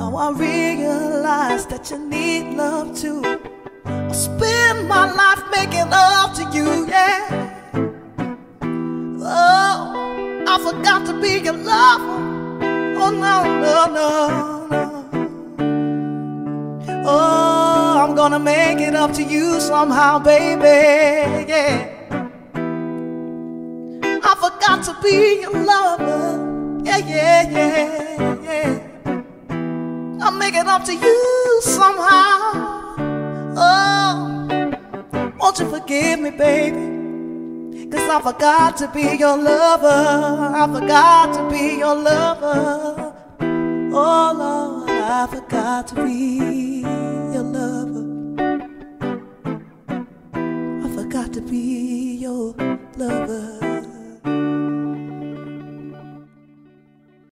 Now I realize that you need love too. I spend my life making love to you, yeah. Oh, I forgot to be your lover. Oh no, no, no, no. Oh, I'm gonna make it up to you somehow, baby, yeah. I forgot to be your lover. Yeah, yeah, yeah, yeah. I'll make it up to you somehow. Oh, won't you forgive me, baby? 'Cause I forgot to be your lover. I forgot to be your lover. Oh Lord, I forgot to be your lover. I forgot to be your lover.